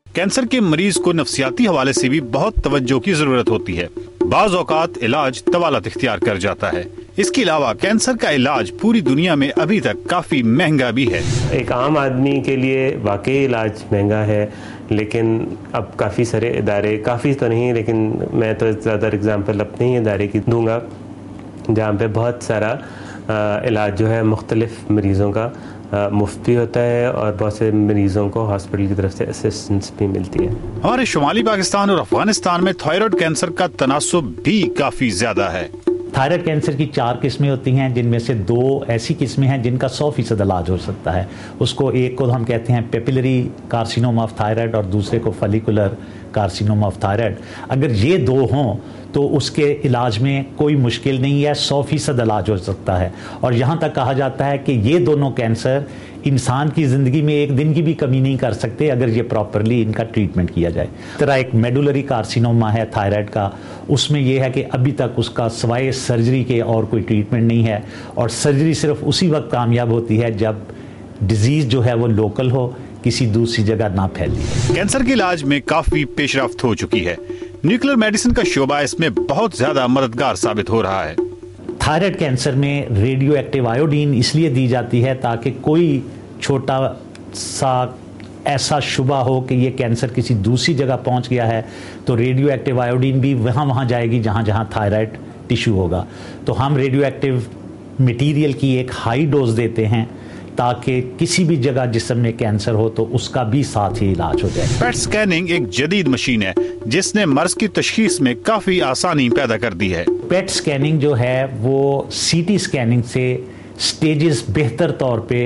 Cancer के मरीज को नफ्सियाती हवाले से भी बहुत तवज्जो की जरूरत होती है। बाज़ औक़ात इलाज तवालत इख्तियार कर जाता है। इसके अलावा कैंसर का इलाज पूरी दुनिया में अभी तक काफी महंगा भी है। एक आम आदमी के लिए वाकई इलाज महंगा है, लेकिन अब काफ़ी सारे इदारे, काफ़ी तो नहीं लेकिन मैं तो ज़्यादा एग्जांपल अपने ही इदारे की दूंगा जहाँ पे बहुत सारा इलाज जो है मुख्तलिफ मरीज़ों का मुफ्त भी होता है और बहुत से मरीजों को हॉस्पिटल की तरफ से असिस्टेंस भी मिलती है। हमारे शुमाली पाकिस्तान और अफगानिस्तान में थायराइड कैंसर का तनासुब भी काफी ज्यादा है। थायराइड कैंसर की 4 किस्में होती हैं, जिनमें से 2 ऐसी किस्में हैं जिनका 100% इलाज हो सकता है। उसको एक को हम कहते हैं पेपिलरी कार्सिनोमा ऑफ थायराइड और दूसरे को फॉलिकुलर कार्सिनोमा ऑफ थायराइड। अगर ये 2 हों तो उसके इलाज में कोई मुश्किल नहीं है, 100% इलाज हो सकता है। और यहाँ तक कहा जाता है कि ये दोनों कैंसर इंसान की ज़िंदगी में एक दिन की भी कमी नहीं कर सकते अगर ये प्रॉपरली इनका ट्रीटमेंट किया जाए। इस तरह एक मेडुलरी कार्सिनोमा है थायराइड का, उसमें यह है कि अभी तक उसका सिवाय सर्जरी के और कोई ट्रीटमेंट नहीं है, और सर्जरी सिर्फ उसी वक्त कामयाब होती है जब डिजीज़ जो है वो लोकल हो, किसी दूसरी जगह ना फैली। कैंसर के इलाज में काफी पेशरफ्त हो चुकी है। न्यूक्लियर मेडिसिन का शोबा इसमें बहुत ज्यादा मददगार साबित हो रहा है। थायराइड कैंसर में रेडियो एक्टिव आयोडीन इसलिए दी जाती है ताकि कोई छोटा सा ऐसा शुबा हो कि ये कैंसर किसी दूसरी जगह पहुंच गया है तो रेडियो एक्टिव आयोडीन भी वहाँ जाएगी जहाँ जहाँ थायराइड टिश्यू होगा। तो हम रेडियो एक्टिव मटीरियल की एक हाई डोज देते हैं ताकि किसी भी जगह जिस्म में कैंसर हो तो उसका भी साथ ही इलाज हो जाए। पेट स्कैनिंग एक जदीद मशीन है जिसने मर्ज की तशखीस में काफी आसानी पैदा कर दी है। पेट स्कैनिंग जो है वो सीटी स्कैनिंग से स्टेजेस बेहतर तौर पे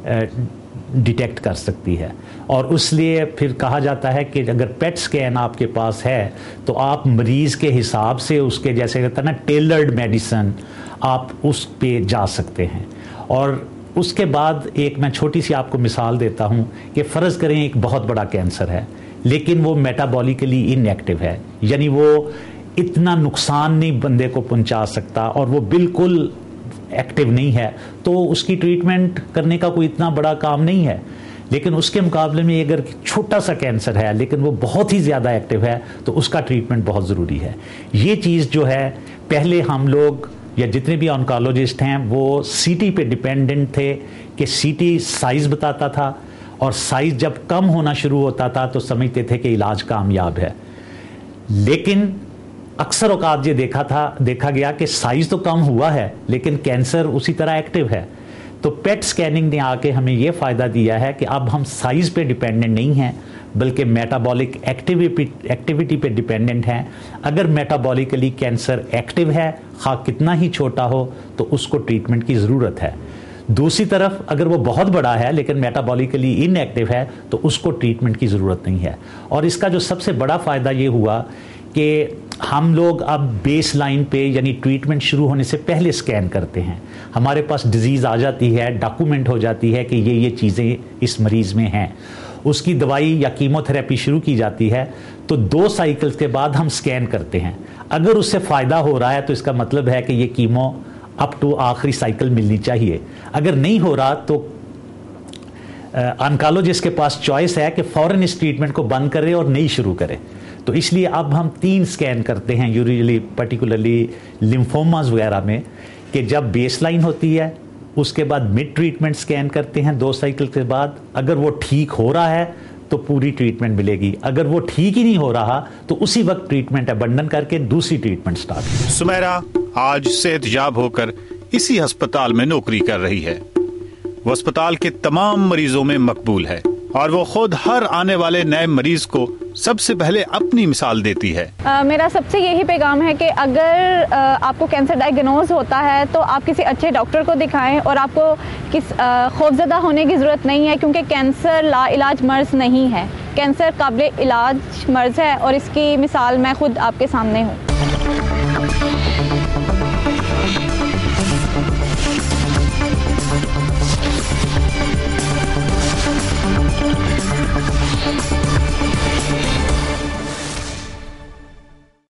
डिटेक्ट कर सकती है, और इसलिए फिर कहा जाता है कि अगर पेट स्कैन आपके पास है तो आप मरीज के हिसाब से उसके जैसे कहते हैं ना टेलर्ड मेडिसिन आप उस पे जा सकते हैं। और उसके बाद एक मैं छोटी सी आपको मिसाल देता हूं कि फ़र्ज़ करें एक बहुत बड़ा कैंसर है लेकिन वो मेटाबॉलिकली इनएक्टिव है, यानी वो इतना नुकसान नहीं बंदे को पहुंचा सकता और वो बिल्कुल एक्टिव नहीं है, तो उसकी ट्रीटमेंट करने का कोई इतना बड़ा काम नहीं है। लेकिन उसके मुकाबले में अगर छोटा सा कैंसर है लेकिन वो बहुत ही ज़्यादा एक्टिव है तो उसका ट्रीटमेंट बहुत ज़रूरी है। ये चीज़ जो है पहले हम लोग या जितने भी ऑन्कोलॉजिस्ट हैं वो सीटी पे डिपेंडेंट थे कि सीटी साइज़ बताता था, और साइज़ जब कम होना शुरू होता था तो समझते थे कि इलाज कामयाब है। लेकिन अक्सर औकात ये देखा गया कि साइज़ तो कम हुआ है लेकिन कैंसर उसी तरह एक्टिव है। तो पेट स्कैनिंग ने आके हमें ये फ़ायदा दिया है कि अब हम साइज़ पे डिपेंडेंट नहीं हैं बल्कि मेटाबॉलिक एक्टिविटी पे डिपेंडेंट हैं। अगर मेटाबॉलिकली कैंसर एक्टिव है, खा कितना ही छोटा हो, तो उसको ट्रीटमेंट की ज़रूरत है। दूसरी तरफ अगर वो बहुत बड़ा है लेकिन मेटाबॉलिकली इनएक्टिव है तो उसको ट्रीटमेंट की ज़रूरत नहीं है। और इसका जो सबसे बड़ा फ़ायदा ये हुआ कि हम लोग अब बेस लाइन पे यानी ट्रीटमेंट शुरू होने से पहले स्कैन करते हैं, हमारे पास डिजीज़ आ जाती है, डॉक्यूमेंट हो जाती है कि ये चीज़ें इस मरीज़ में हैं, उसकी दवाई या कीमोथेरेपी शुरू की जाती है। तो 2 साइकिल्स के बाद हम स्कैन करते हैं, अगर उससे फ़ायदा हो रहा है तो इसका मतलब है कि ये कीमो अप टू आखिरी साइकिल मिलनी चाहिए। अगर नहीं हो रहा तो ऑन्कोलॉजिस्ट के पास चॉइस है कि फ़ौरन इस ट्रीटमेंट को बंद करे और नई शुरू करे। तो इसलिए अब हम 3 स्कैन करते हैं यूजुअली, पर्टिकुलरली लिम्फोमास वगैरह में, कि जब बेसलाइन होती है उसके बाद मिड ट्रीटमेंट स्कैन करते हैं 2 साइकिल के बाद। अगर वो ठीक हो रहा है तो पूरी ट्रीटमेंट मिलेगी, अगर वो ठीक ही नहीं हो रहा तो उसी वक्त ट्रीटमेंट अबंडन करके दूसरी ट्रीटमेंट स्टार्ट। सुमेरा आज सेहतयाब होकर इसी अस्पताल में नौकरी कर रही है। वो अस्पताल के तमाम मरीजों में मकबूल है और वो खुद हर आने वाले नए मरीज को सबसे पहले अपनी मिसाल देती है। मेरा सबसे यही पैगाम है कि अगर आपको कैंसर डायग्नोज होता है तो आप किसी अच्छे डॉक्टर को दिखाएं, और आपको खौफजदा होने की ज़रूरत नहीं है क्योंकि कैंसर लाइलाज मर्ज नहीं है। कैंसर काबिल इलाज मर्ज है और इसकी मिसाल मैं खुद आपके सामने हूँ।